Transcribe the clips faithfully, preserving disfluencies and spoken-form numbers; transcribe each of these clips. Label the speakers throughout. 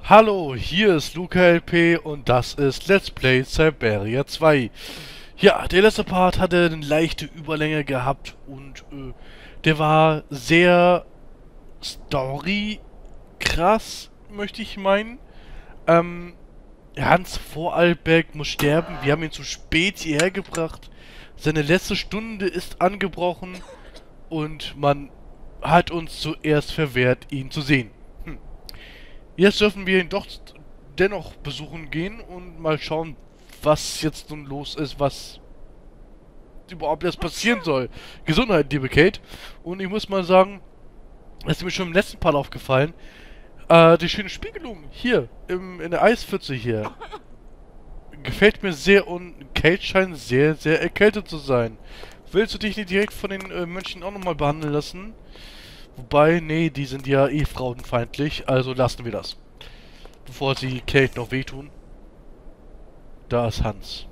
Speaker 1: Hallo, hier ist Luca L P und das ist Let's Play Siberia zwei. Ja, der letzte Part hatte eine leichte Überlänge gehabt und äh, der war sehr Story krass, möchte ich meinen. Ähm, Hans Vorarlberg muss sterben, wir haben ihn zu spät hierher gebracht. Seine letzte Stunde ist angebrochen und man hat uns zuerst verwehrt, ihn zu sehen. Hm. Jetzt dürfen wir ihn doch dennoch besuchen gehen und mal schauen, was jetzt nun los ist, was überhaupt erst passieren soll. Gesundheit, liebe Kate. Und ich muss mal sagen, das ist mir schon im letzten Part aufgefallen, äh, die schöne Spiegelung hier, im, in der Eispfütze hier, gefällt mir sehr und Kate scheint sehr, sehr erkältet zu sein. Willst du dich nicht direkt von den äh, Mönchen auch nochmal behandeln lassen? Wobei, nee, die sind ja eh frauenfeindlich, also lassen wir das. Bevor sie Kate noch wehtun. Da ist Hans.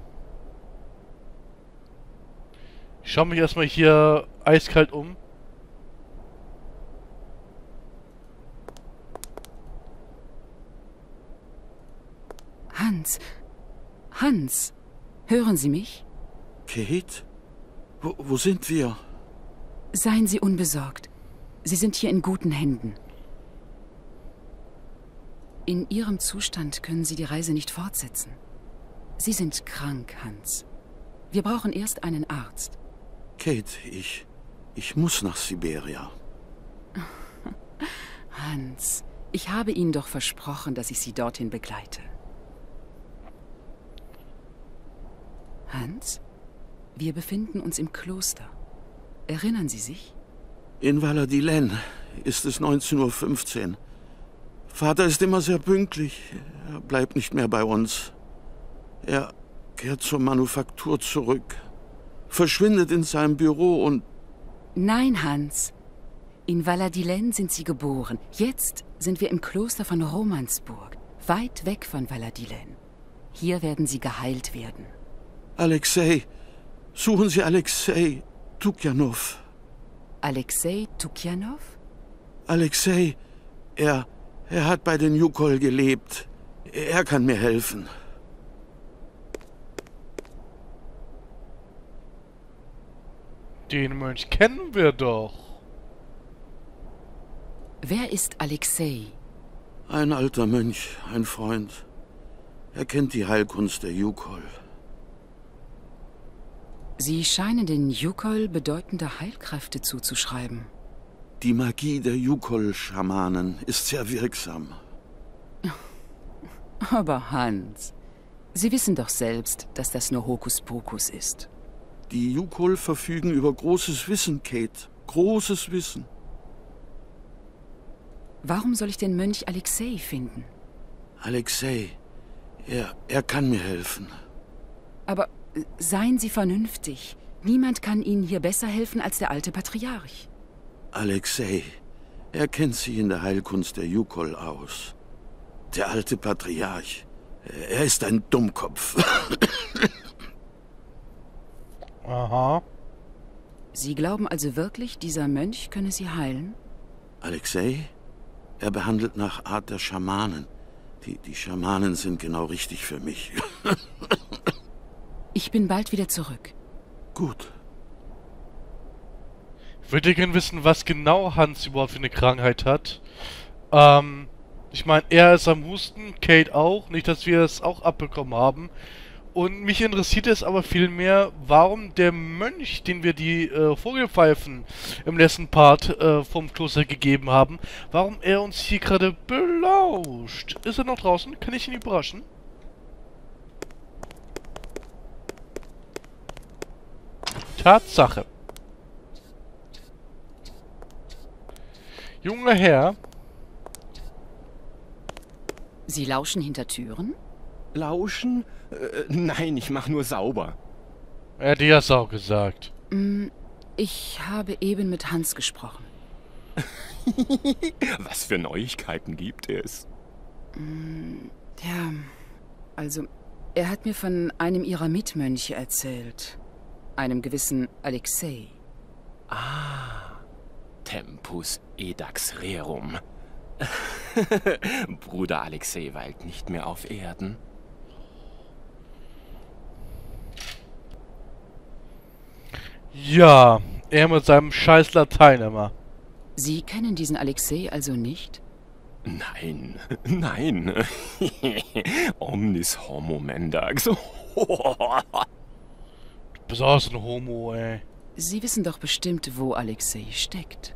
Speaker 1: Ich schaue mich erstmal hier eiskalt um.
Speaker 2: Hans. Hans. Hören Sie mich?
Speaker 3: Kate? Wo, wo sind wir?
Speaker 2: Seien Sie unbesorgt. Sie sind hier in guten Händen. In Ihrem Zustand können Sie die Reise nicht fortsetzen. Sie sind krank, Hans. Wir brauchen erst einen Arzt.
Speaker 3: Kate, ich... ich muss nach Siberia.
Speaker 2: Hans, ich habe Ihnen doch versprochen, dass ich Sie dorthin begleite. Hans, wir befinden uns im Kloster. Erinnern Sie sich?
Speaker 3: In Valladolid ist es neunzehn Uhr fünfzehn. Vater ist immer sehr pünktlich. Er bleibt nicht mehr bei uns. Er kehrt zur Manufaktur zurück, verschwindet in seinem Büro und...
Speaker 2: Nein, Hans. In Valladolid sind Sie geboren. Jetzt sind wir im Kloster von Romansburg, weit weg von Valladolid. Hier werden Sie geheilt werden.
Speaker 3: Alexei, suchen Sie Alexei Tukjanov.
Speaker 2: Alexei Tukjanov?
Speaker 3: Alexei, er, er hat bei den Yukol gelebt. Er kann mir helfen.
Speaker 1: Den Mönch kennen wir doch.
Speaker 2: Wer ist Alexei?
Speaker 3: Ein alter Mönch, ein Freund. Er kennt die Heilkunst der Yukol.
Speaker 2: Sie scheinen den Yukol bedeutende Heilkräfte zuzuschreiben.
Speaker 3: Die Magie der Yukol-Schamanen ist sehr wirksam.
Speaker 2: Aber Hans, Sie wissen doch selbst, dass das nur Hokuspokus ist.
Speaker 3: Die Yukol verfügen über großes Wissen, Kate. Großes Wissen.
Speaker 2: Warum soll ich den Mönch Alexei finden?
Speaker 3: Alexei, er, er kann mir helfen.
Speaker 2: Aber äh, seien Sie vernünftig. Niemand kann Ihnen hier besser helfen als der alte Patriarch.
Speaker 3: Alexei, er kennt sich in der Heilkunst der Yukol aus. Der alte Patriarch, er ist ein Dummkopf.
Speaker 1: Aha.
Speaker 2: Sie glauben also wirklich, dieser Mönch könne Sie heilen?
Speaker 3: Alexei, er behandelt nach Art der Schamanen. Die, die Schamanen sind genau richtig für mich.
Speaker 2: Ich bin bald wieder zurück.
Speaker 3: Gut.
Speaker 1: Ich würde gerne wissen, was genau Hans überhaupt für eine Krankheit hat. Ähm, ich meine, er ist am Husten, Kate auch. Nicht, dass wir es auch abbekommen haben. Und mich interessiert es aber vielmehr, warum der Mönch, den wir die äh, Vogelpfeifen im letzten Part äh, vom Kloster gegeben haben, warum er uns hier gerade belauscht. Ist er noch draußen? Kann ich ihn überraschen? Tatsache. Junger Herr.
Speaker 2: Sie lauschen hinter Türen?
Speaker 4: Lauschen? Äh, nein, ich mach nur sauber.
Speaker 1: Er hat ja auch gesagt.
Speaker 2: Mm, Ich habe eben mit Hans gesprochen.
Speaker 4: Was für Neuigkeiten gibt es?
Speaker 2: Ja, also, er hat mir von einem Ihrer Mitmönche erzählt. Einem gewissen Alexei.
Speaker 4: Ah, Tempus edax rerum. Bruder Alexei weilt nicht mehr auf Erden.
Speaker 1: Ja, er mit seinem scheiß Latein immer.
Speaker 2: Sie kennen diesen Alexei also nicht?
Speaker 4: Nein, nein. Omnis homo mendax.
Speaker 1: Du bist auch so ein Homo, ey.
Speaker 2: Sie wissen doch bestimmt, wo Alexei steckt.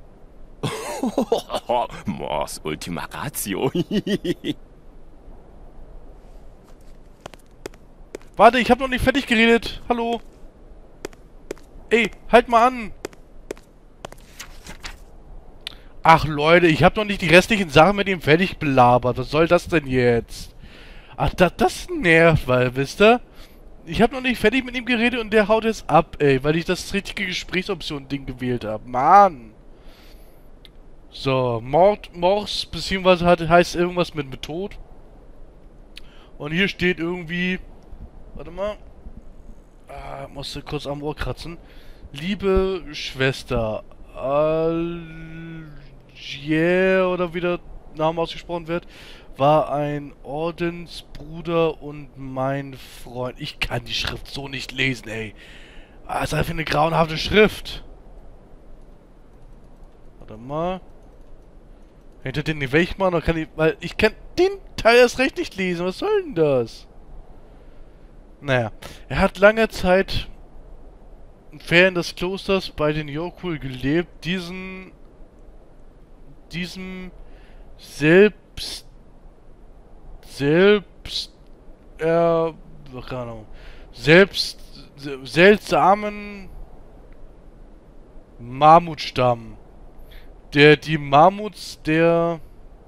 Speaker 4: Mors ultima ratio.
Speaker 1: Warte, ich hab noch nicht fertig geredet. Hallo. Ey, halt mal an. Ach Leute, ich hab noch nicht die restlichen Sachen mit ihm fertig belabert. Was soll das denn jetzt? Ach, das, das nervt, weil, wisst ihr? Ich hab noch nicht fertig mit ihm geredet und der haut jetzt ab, ey, weil ich das richtige Gesprächsoption-Ding gewählt habe. Mann. So, Mord, Mors, beziehungsweise hat, heißt irgendwas mit, mit Tod. Und hier steht irgendwie... Warte mal. Ah, musste kurz am Ohr kratzen. Liebe Schwester, Algier, oder wie der Name ausgesprochen wird, war ein Ordensbruder und mein Freund. Ich kann die Schrift so nicht lesen, ey. Ah, ist einfach eine grauenhafte Schrift. Warte mal. Kann ich das denn nicht wegmachen? Oder kann ich... Weil ich kann den Teil erst recht nicht lesen. Was soll denn das? Naja. Er hat lange Zeit in Ferien des Klosters bei den Yokul gelebt. Diesen... Diesem... Selbst... Selbst... Äh... Keine Ahnung. Selbst... seltsamen... Mammutstamm. Der die Mammuts der...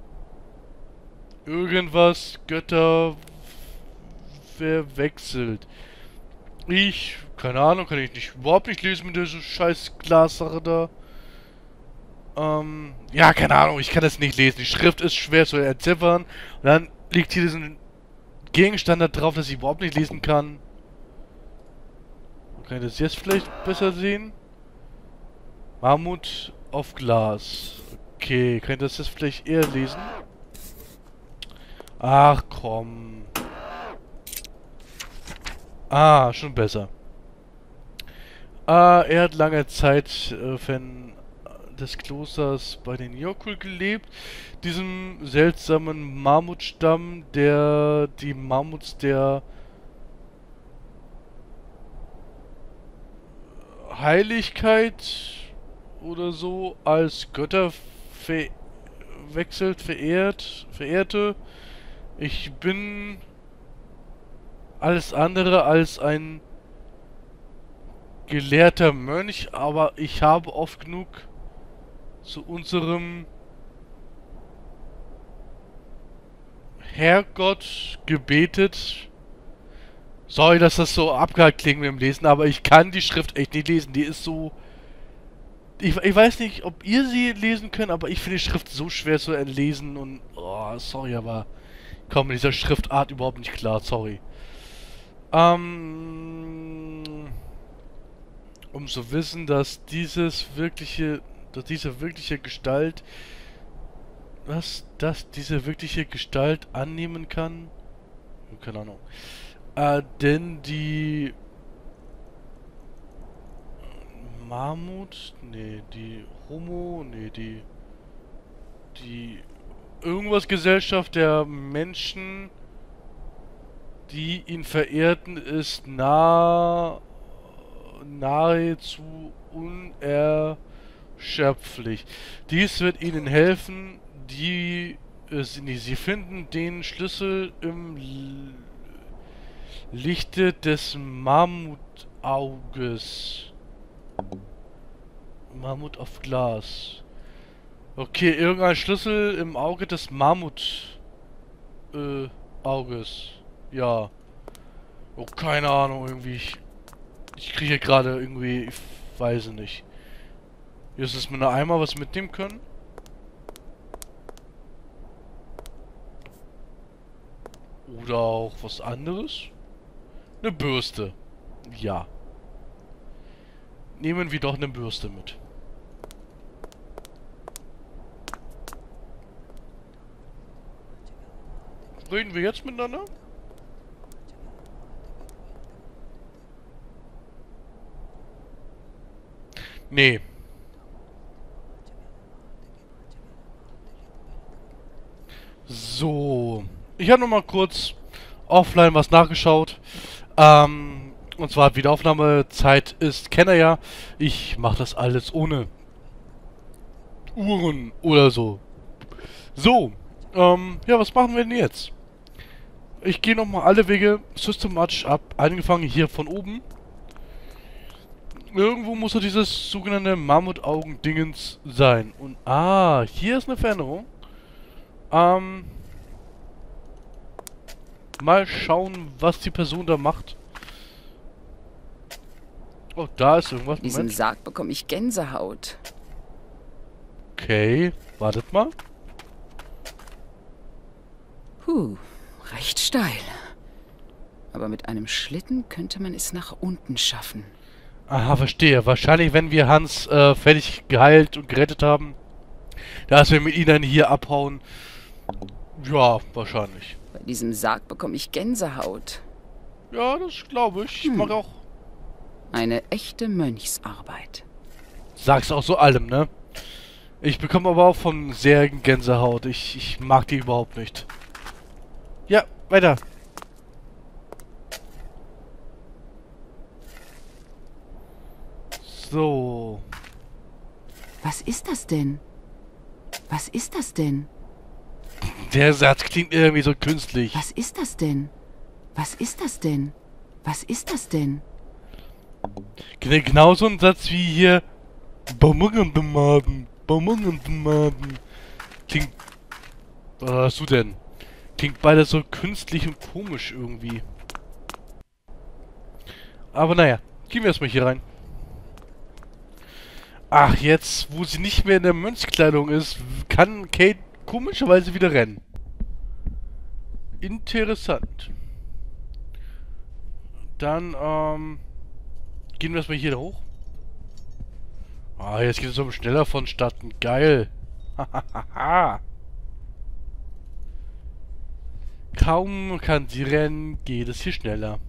Speaker 1: Irgendwas Götter... verwechselt. Ich... Keine Ahnung, kann ich nicht überhaupt nicht lesen mit dieser scheiß Glassache da. Ähm... Ja, keine Ahnung, ich kann das nicht lesen. Die Schrift ist schwer zu entziffern. Und dann liegt hier diesen Gegenstand da drauf, dass ich überhaupt nicht lesen kann. Kann ich das jetzt vielleicht besser sehen? Mammut auf Glas. Okay, kann ich das jetzt vielleicht eher lesen? Ach komm. Ah, schon besser. Ah, er hat lange Zeit äh, Fan des Klosters bei den Yokul gelebt. Diesem seltsamen Mammutstamm, der die Mammuts der Heiligkeit oder so als Götter verwechselt, verehrt, verehrte. Ich bin alles andere als ein gelehrter Mönch, aber ich habe oft genug zu unserem Herrgott gebetet. Sorry, dass das so abgehakt klingt mit dem Lesen, aber ich kann die Schrift echt nicht lesen. Die ist so... Ich, ich weiß nicht, ob ihr sie lesen könnt, aber ich finde die Schrift so schwer zu lesen und... Oh, sorry, aber... Ich komme mit dieser Schriftart überhaupt nicht klar, sorry. Ähm... Um zu wissen, dass dieses wirkliche... Dass diese wirkliche Gestalt... Was? Dass diese wirkliche Gestalt annehmen kann? Keine Ahnung. Äh, denn die... Mammut? Nee, die Homo? Nee, die... Die... Irgendwas Gesellschaft der Menschen, die ihn verehrten, ist nah... nahezu unerschöpflich. Dies wird ihnen helfen, die... Äh, sie, sie finden den Schlüssel im... L Lichte des Mammutauges. Mammut auf Glas. Okay, irgendein Schlüssel im Auge des Mammut äh, Auges. Ja. Oh, keine Ahnung, irgendwie. Ich, ich kriege gerade irgendwie, ich weiß nicht. Jetzt ist mir eine Eimer was mitnehmen können. Oder auch was anderes. Eine Bürste. Ja. Nehmen wir doch eine Bürste mit. Reden wir jetzt miteinander? Nee. So. Ich habe noch mal kurz offline was nachgeschaut. Ähm, und zwar Wiederaufnahmezeit ist, kennt ihr ja. Ich mache das alles ohne Uhren oder so. So. Ähm, ja, was machen wir denn jetzt? Ich gehe nochmal alle Wege systematisch ab. Angefangen hier von oben. Irgendwo muss so dieses sogenannte Mammutaugen-Dingens sein. Und, ah, hier ist eine Veränderung. Ähm, mal schauen, was die Person da macht. Oh, da ist irgendwas.
Speaker 2: Diesen
Speaker 1: Moment.
Speaker 2: Sarg bekomme ich Gänsehaut.
Speaker 1: Okay, wartet mal.
Speaker 2: Puh, recht steil. Aber mit einem Schlitten könnte man es nach unten schaffen.
Speaker 1: Aha, verstehe. Wahrscheinlich, wenn wir Hans äh, fertig geheilt und gerettet haben, dass wir mit ihnen dann hier abhauen. Ja, wahrscheinlich.
Speaker 2: Bei diesem Sarg bekomme ich Gänsehaut.
Speaker 1: Ja, das glaube ich. Ich
Speaker 2: Hm.
Speaker 1: mag auch.
Speaker 2: Eine echte Mönchsarbeit.
Speaker 1: Sag's auch so allem, ne? Ich bekomme aber auch von Särgen Gänsehaut. Ich, ich mag die überhaupt nicht. Ja, weiter. So.
Speaker 2: Was ist das denn? Was ist das denn?
Speaker 1: Der Satz klingt irgendwie so künstlich.
Speaker 2: Was ist das denn? Was ist das denn? Was ist das denn?
Speaker 1: Gen- Genau so ein Satz wie hier. Baumungen-Tomaten. Baumungen-Tomaten. Klingt. Was hast du denn? Klingt beides so künstlich und komisch irgendwie. Aber naja, gehen wir erstmal hier rein. Ach, jetzt, wo sie nicht mehr in der Mönchskleidung ist, kann Kate komischerweise wieder rennen. Interessant. Dann, ähm... gehen wir erstmal hier hoch. Ah, jetzt geht es um schneller vonstatten. Geil. Hahaha. Kaum kann sie rennen, geht es hier schneller.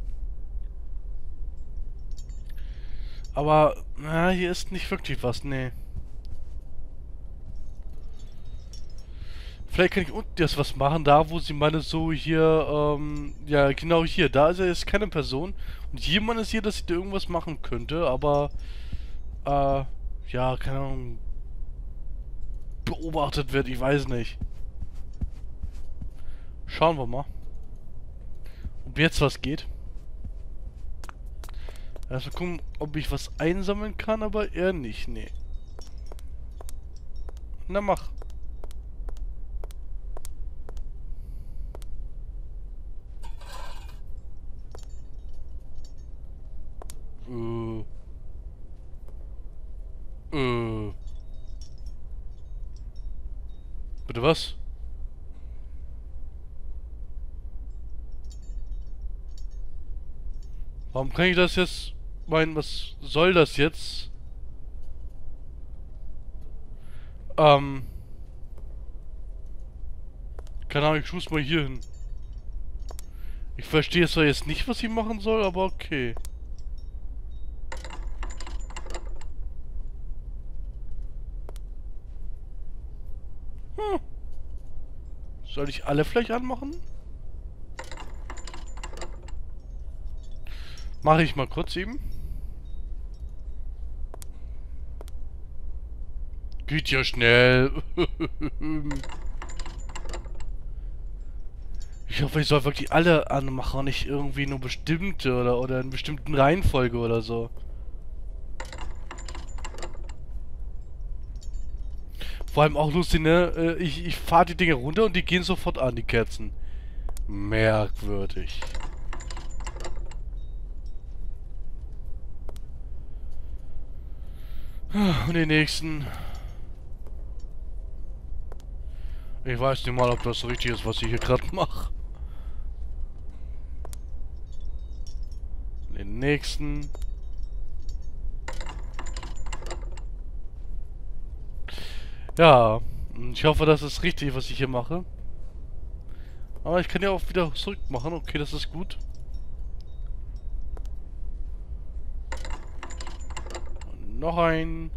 Speaker 1: Aber, na, hier ist nicht wirklich was, nee. Vielleicht kann ich unten jetzt was machen, da wo sie meine so hier, ähm, ja, genau hier. Da ist ja jetzt keine Person. Und jemand ist hier, dass sie da irgendwas machen könnte, aber, äh, ja, keine Ahnung, beobachtet wird, ich weiß nicht. Schauen wir mal. Ob jetzt was geht. Erstmal gucken, ob ich was einsammeln kann, aber eher nicht, nee. Na mach. Äh. Äh. Bitte was? Warum kann ich das jetzt meinen, was soll das jetzt? Ähm. Keine Ahnung, ich schuss mal hier hin. Ich verstehe zwar jetzt nicht, was ich machen soll, aber okay. Hm. Soll ich alle vielleicht anmachen? Mache ich mal kurz eben. Geht ja schnell. Ich hoffe, ich soll wirklich alle anmachen, nicht irgendwie nur bestimmte oder, oder in bestimmten Reihenfolge oder so. Vor allem auch lustig, ne? Ich, ich fahre die Dinge runter und die gehen sofort an, die Kerzen. Merkwürdig. Und den nächsten. Ich weiß nicht mal, ob das richtig ist, was ich hier gerade mache. Den nächsten. Ja, ich hoffe, das ist richtig, was ich hier mache. Aber ich kann ja auch wieder zurück machen. Okay, das ist gut. Und noch ein.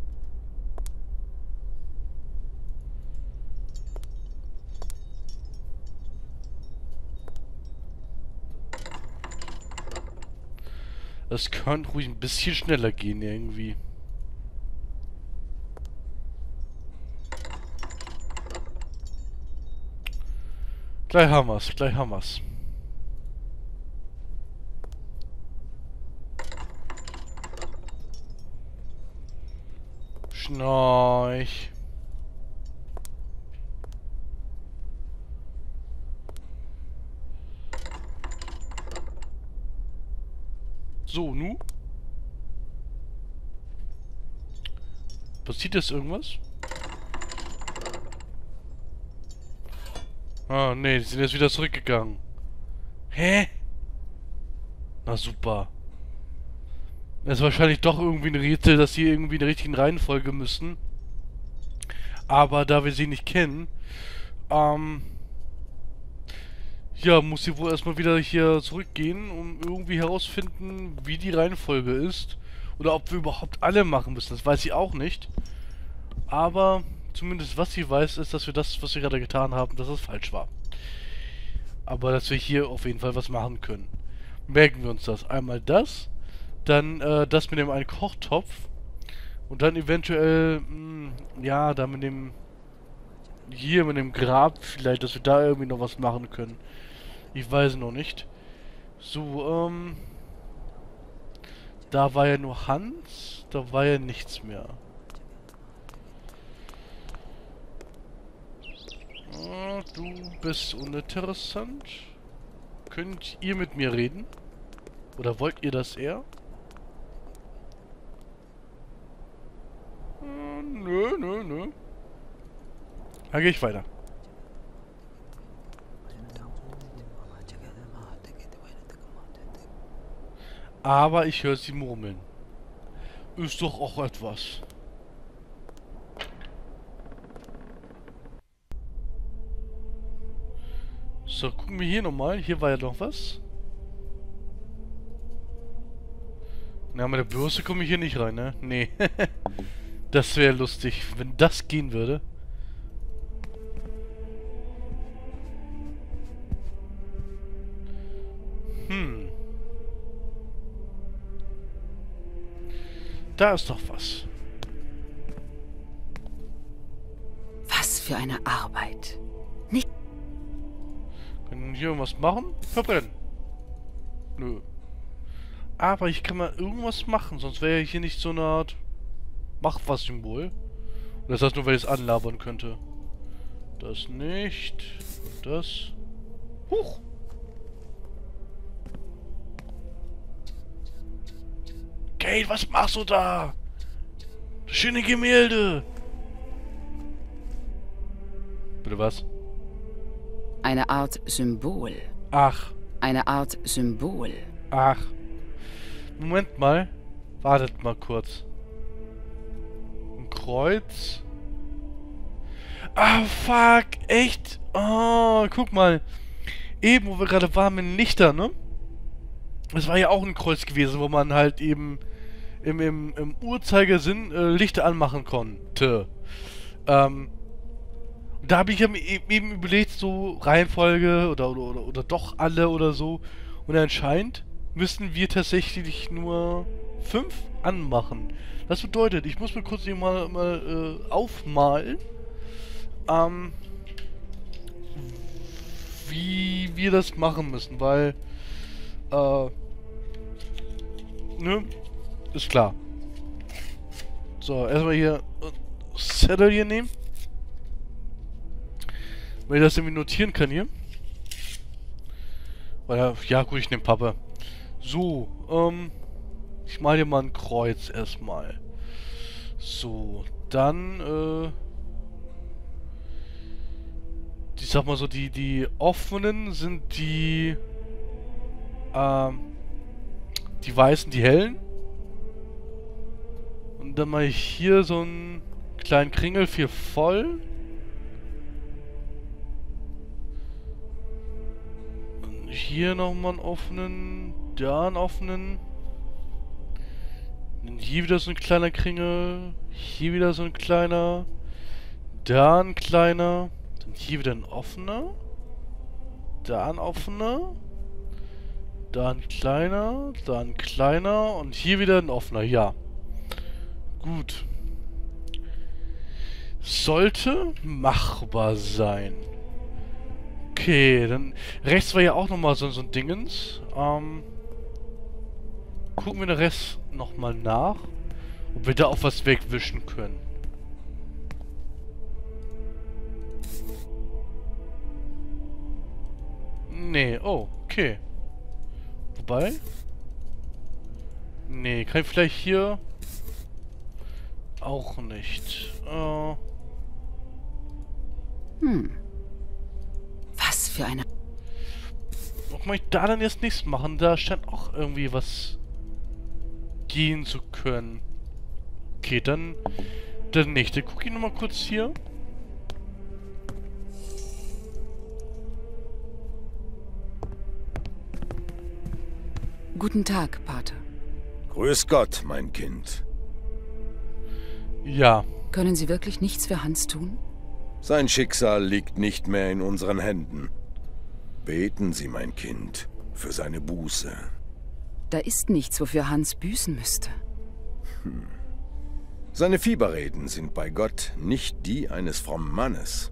Speaker 1: Das könnte ruhig ein bisschen schneller gehen irgendwie. Gleich haben wir's, gleich haben wir's. Schnorch. So, nu? Passiert jetzt irgendwas? Ah, nee, die sind jetzt wieder zurückgegangen. Hä? Na super. Das ist wahrscheinlich doch irgendwie ein Rätsel, dass sie irgendwie in der richtigen Reihenfolge müssen. Aber da wir sie nicht kennen, ähm... ja, muss sie wohl erstmal wieder hier zurückgehen, um irgendwie herauszufinden, wie die Reihenfolge ist. Oder ob wir überhaupt alle machen müssen, das weiß sie auch nicht. Aber zumindest was sie weiß, ist, dass wir das, was wir gerade getan haben, dass es falsch war. Aber dass wir hier auf jeden Fall was machen können. Merken wir uns das. Einmal das, dann äh, das mit dem einen Kochtopf und dann eventuell, mh, ja, da mit dem, hier mit dem Grab vielleicht, dass wir da irgendwie noch was machen können. Ich weiß noch nicht. So, ähm, da war ja nur Hans, da war ja nichts mehr. Ah, du bist uninteressant. Könnt ihr mit mir reden? Oder wollt ihr das eher? Äh, nö, nö, nö. Dann gehe ich weiter. Aber ich höre sie murmeln. Ist doch auch etwas. So, gucken wir hier nochmal. Hier war ja noch was. Na, mit der Bürste komme ich hier nicht rein, ne? Nee. Das wäre lustig, wenn das gehen würde. Hm. Da ist doch was.
Speaker 2: Was für eine Arbeit. Nicht.
Speaker 1: Können wir hier irgendwas machen? Verbrennen. Nö. Aber ich kann mal irgendwas machen, sonst wäre ja hier nicht so eine Art Mach-was-Symbol. Oder ist das nur, weil ich es anlabern könnte? Das nicht. Und das. Huch! Kate, was machst du da? Das schöne Gemälde! Bitte was?
Speaker 2: Eine Art Symbol.
Speaker 1: Ach.
Speaker 2: Eine Art Symbol.
Speaker 1: Ach. Moment mal. Wartet mal kurz. Ein Kreuz. Ah, fuck. Echt? Oh, guck mal. Eben, wo wir gerade waren mit den Lichtern, ne? Das war ja auch ein Kreuz gewesen, wo man halt eben im, im, im Uhrzeigersinn äh, Lichter anmachen konnte. Ähm, da habe ich ja eben überlegt, so Reihenfolge oder, oder, oder, oder doch alle oder so. Und anscheinend müssen wir tatsächlich nur fünf anmachen. Das bedeutet, ich muss mir kurz hier mal, mal äh, aufmalen, ähm, wie wir das machen müssen, weil Äh, ne? Ist klar. So, erstmal hier äh, Zettel hier nehmen. Wenn ich das irgendwie notieren kann hier. Weil, ja gut, ich nehme Pappe. So, ähm, ich mal hier mal ein Kreuz erstmal. So, dann, äh, ich sag mal so, die, die offenen sind die Ähm, die weißen, die hellen. Und dann mache ich hier so einen kleinen Kringel für voll. Hier nochmal einen offenen. Da einen offenen. Und hier wieder so ein kleiner Kringel. Hier wieder so ein kleiner. Da ein kleiner. Dann hier wieder ein offener. Da ein offener. Da ein kleiner. Da ein kleiner. Und hier wieder ein offener. Ja. Gut. Sollte machbar sein. Okay, dann rechts war ja auch nochmal so, so ein Dingens. Ähm, gucken wir den Rest nochmal nach, ob wir da auch was wegwischen können. Nee, oh, okay. Wobei? Nee, kann ich vielleicht hier... Auch nicht. Äh...
Speaker 2: Hm. Was für eine...
Speaker 1: Was kann ich da dann jetzt nichts machen? Da scheint auch irgendwie was gehen zu können. Okay, dann... Dann nicht. Dann gucke ich nochmal kurz hier.
Speaker 2: Guten Tag, Pater.
Speaker 5: Grüß Gott, mein Kind.
Speaker 1: Ja.
Speaker 2: Können Sie wirklich nichts für Hans tun?
Speaker 5: Sein Schicksal liegt nicht mehr in unseren Händen. Beten Sie, mein Kind, für seine Buße.
Speaker 2: Da ist nichts, wofür Hans büßen müsste.
Speaker 5: Hm. Seine Fieberreden sind bei Gott nicht die eines frommen Mannes.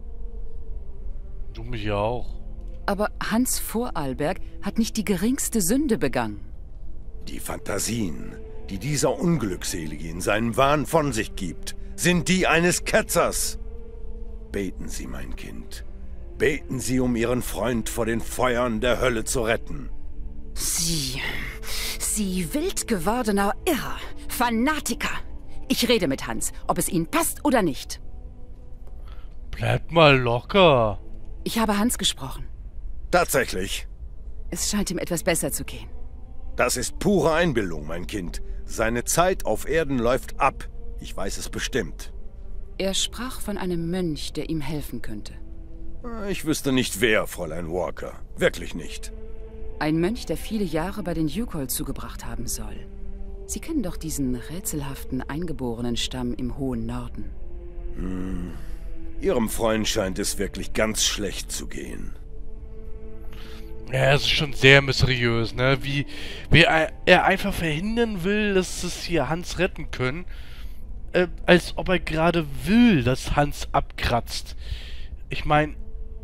Speaker 1: Du mich ja auch.
Speaker 2: Aber Hans Vorarlberg hat nicht die geringste Sünde begangen.
Speaker 5: Die Fantasien, die dieser Unglückselige in seinem Wahn von sich gibt, sind die eines Ketzers. Beten Sie, mein Kind. Beten Sie, um Ihren Freund vor den Feuern der Hölle zu retten.
Speaker 2: Sie... Sie wild gewordener Irrer, Fanatiker. Ich rede mit Hans, ob es Ihnen passt oder nicht.
Speaker 1: Bleib mal locker.
Speaker 2: Ich habe Hans gesprochen.
Speaker 5: Tatsächlich.
Speaker 2: Es scheint ihm etwas besser zu gehen.
Speaker 5: Das ist pure Einbildung, mein Kind. Seine Zeit auf Erden läuft ab. Ich weiß es bestimmt.
Speaker 2: Er sprach von einem Mönch, der ihm helfen könnte.
Speaker 5: Ich wüsste nicht wer, Fräulein Walker. Wirklich nicht.
Speaker 2: Ein Mönch, der viele Jahre bei den Yukol zugebracht haben soll. Sie kennen doch diesen rätselhaften eingeborenen Stamm im hohen Norden.
Speaker 5: Hm. Ihrem Freund scheint es wirklich ganz schlecht zu gehen.
Speaker 1: Ja, es ist schon sehr mysteriös, ne? Wie, wie er, er einfach verhindern will, dass es hier Hans retten können. Äh, als ob er gerade will, dass Hans abkratzt. Ich meine,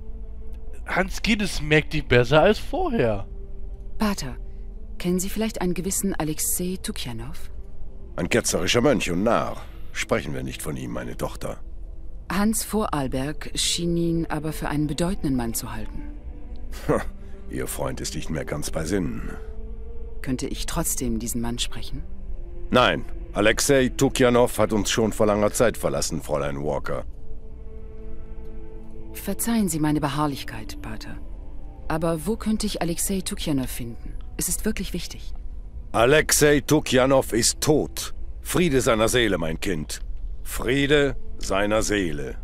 Speaker 1: Hans geht es merklich besser als vorher.
Speaker 2: Pater, kennen Sie vielleicht einen gewissen Alexei Tukjanov?
Speaker 5: Ein ketzerischer Mönch und Narr. Sprechen wir nicht von ihm, meine Tochter.
Speaker 2: Hans Vorarlberg schien ihn aber für einen bedeutenden Mann zu halten.
Speaker 5: Ihr Freund ist nicht mehr ganz bei Sinnen.
Speaker 2: Könnte ich trotzdem diesen Mann sprechen?
Speaker 5: Nein, Alexei Tukjanov hat uns schon vor langer Zeit verlassen, Fräulein Walker.
Speaker 2: Verzeihen Sie meine Beharrlichkeit, Pater. Aber wo könnte ich Alexei Tukjanov finden? Es ist wirklich wichtig.
Speaker 5: Alexei Tukjanov ist tot. Friede seiner Seele, mein Kind. Friede seiner Seele.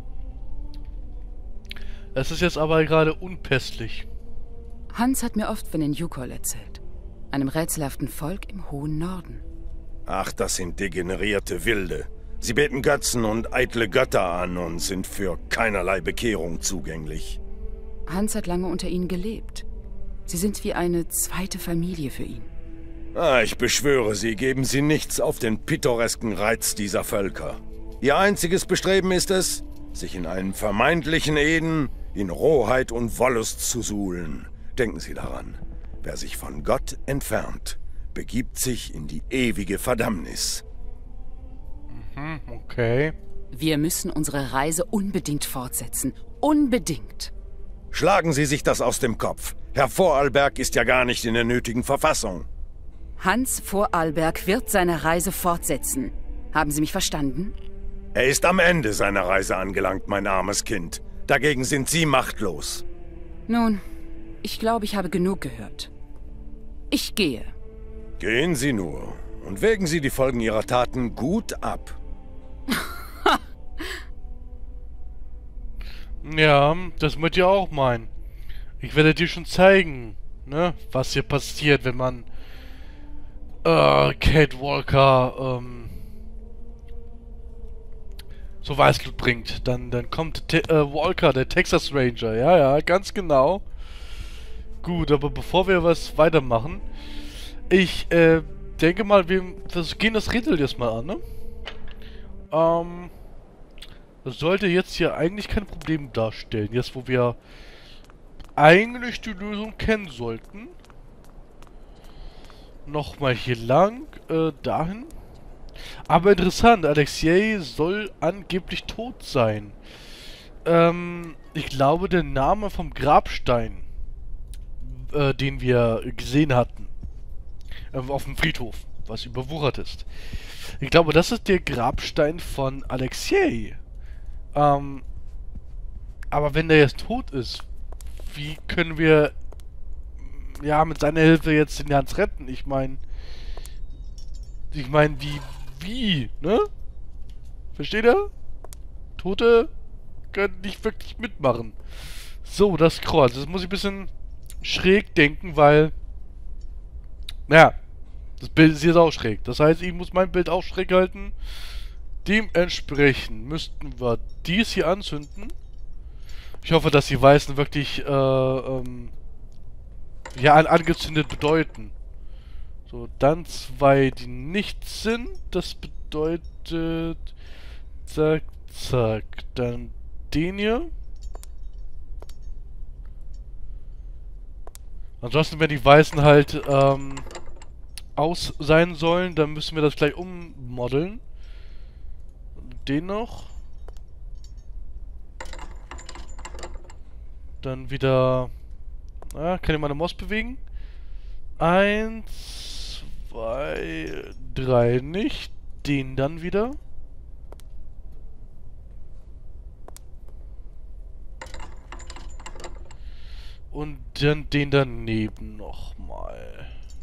Speaker 1: Es ist jetzt aber gerade unpässlich.
Speaker 2: Hans hat mir oft von den Yukol erzählt. Einem rätselhaften Volk im hohen Norden.
Speaker 5: Ach, das sind degenerierte Wilde. Sie beten Götzen und eitle Götter an und sind für keinerlei Bekehrung zugänglich.
Speaker 2: Hans hat lange unter ihnen gelebt. Sie sind wie eine zweite Familie für ihn.
Speaker 5: Ah, ich beschwöre Sie, geben Sie nichts auf den pittoresken Reiz dieser Völker. Ihr einziges Bestreben ist es, sich in einem vermeintlichen Eden in Rohheit und Wollust zu suhlen. Denken Sie daran, wer sich von Gott entfernt, begibt sich in die ewige Verdammnis.
Speaker 1: Mhm, okay.
Speaker 2: Wir müssen unsere Reise unbedingt fortsetzen. Unbedingt.
Speaker 5: Schlagen Sie sich das aus dem Kopf. Herr Vorarlberg ist ja gar nicht in der nötigen Verfassung.
Speaker 2: Hans Vorarlberg wird seine Reise fortsetzen. Haben Sie mich verstanden?
Speaker 5: Er ist am Ende seiner Reise angelangt, mein armes Kind. Dagegen sind Sie machtlos.
Speaker 2: Nun, ich glaube, ich habe genug gehört. Ich gehe.
Speaker 5: Gehen Sie nur und wägen Sie die Folgen Ihrer Taten gut ab.
Speaker 1: Ja, das möchte ich auch meinen. Ich werde dir schon zeigen, ne, was hier passiert, wenn man äh, Kate Walker ähm, so Weißblut bringt. Dann, dann kommt Te äh, Walker, der Texas Ranger. Ja, ja, ganz genau. Gut, aber bevor wir was weitermachen, ich äh, denke mal, wir das, gehen das Rätsel jetzt mal an, ne? Ähm, das sollte jetzt hier eigentlich kein Problem darstellen. Jetzt, wo wir eigentlich die Lösung kennen sollten. Nochmal hier lang, äh, dahin. Aber interessant, Alexei soll angeblich tot sein. Ähm, ich glaube, der Name vom Grabstein, äh, den wir gesehen hatten, äh, auf dem Friedhof, was überwuchert ist. Ich glaube, das ist der Grabstein von Alexei. Ähm, aber wenn der jetzt tot ist, wie können wir, ja, mit seiner Hilfe jetzt den Hans retten? Ich meine, ich meine, wie, wie, ne? Versteht ihr? Tote können nicht wirklich mitmachen. So, das Kreuz. Das muss ich ein bisschen schräg denken, weil, naja, das Bild ist jetzt auch schräg. Das heißt, ich muss mein Bild auch schräg halten. Dementsprechend müssten wir dies hier anzünden. Ich hoffe, dass die Weißen wirklich, äh, ähm, ja, angezündet bedeuten. So, dann zwei, die nicht sind. Das bedeutet, zack, zack. Dann den hier. Ansonsten, wenn die Weißen halt, ähm, aus sein sollen, dann müssen wir das gleich ummodeln. Den noch. Dann wieder... Ah, kann ich meine Maus bewegen? Eins, zwei, drei nicht. Den dann wieder. Und dann den daneben nochmal.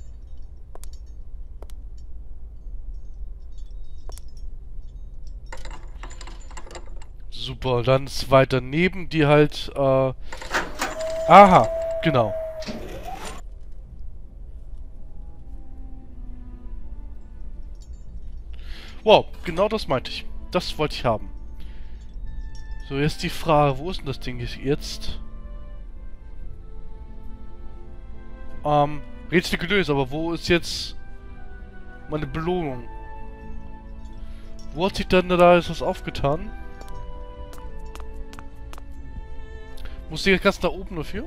Speaker 1: Super, dann zwei daneben, die halt, äh... Aha, genau. Wow, genau das meinte ich. Das wollte ich haben. So, jetzt die Frage, wo ist denn das Ding jetzt? Ähm, Rätsel gelöst, aber wo ist jetzt meine Belohnung? Wo hat sich dann da ist was aufgetan? Muss ich ganz da oben dafür?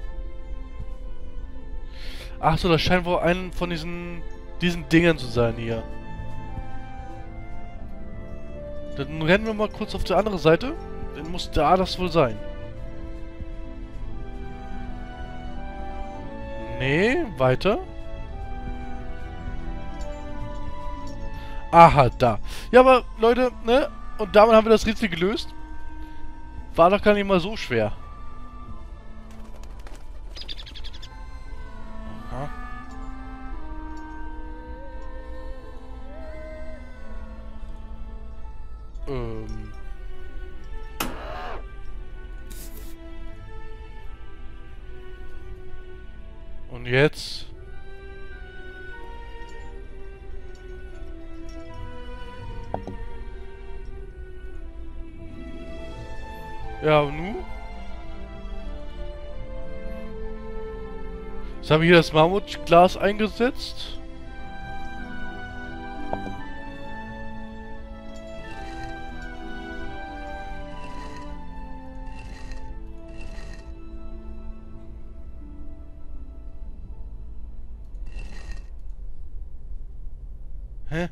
Speaker 1: Ach so, das scheint wohl ein von diesen diesen Dingern zu sein hier. Dann rennen wir mal kurz auf die andere Seite. Dann muss da das wohl sein. Nee, weiter. Aha, da. Ja, aber Leute, ne? Und damit haben wir das Rätsel gelöst. War doch gar nicht mal so schwer. Aha. Ähm. Und jetzt? Ja, und nun? Jetzt habe ich hier das Mammutglas eingesetzt. Hä?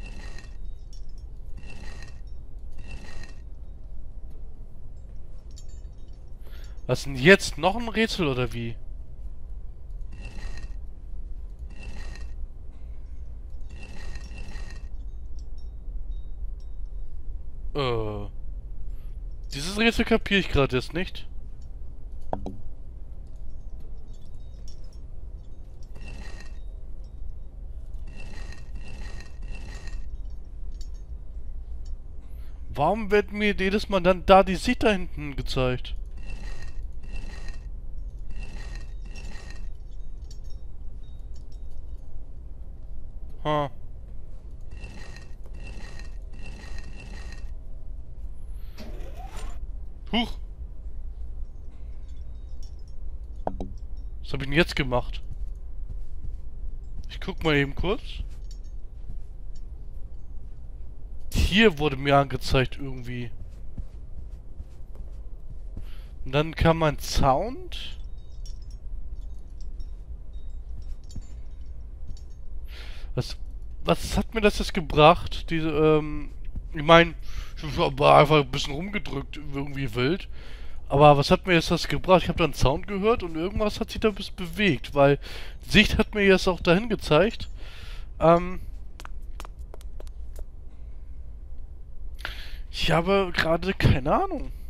Speaker 1: Was ist denn jetzt? Noch ein Rätsel oder wie? Äh. Dieses Rätsel kapiere ich gerade jetzt nicht. Warum wird mir jedes Mal dann da die Sicht da hinten gezeigt? Ha. Huch. Was habe ich denn jetzt gemacht? Ich guck mal eben kurz. Hier wurde mir angezeigt irgendwie. Und dann kam mein Sound. Was, was hat mir das jetzt gebracht? Diese, ähm, ich meine, ich war einfach ein bisschen rumgedrückt, irgendwie wild. Aber was hat mir jetzt das gebracht? Ich habe da einen Sound gehört und irgendwas hat sich da ein bisschen bewegt, weil Sicht hat mir jetzt auch dahin gezeigt. Ähm, ich habe gerade keine Ahnung.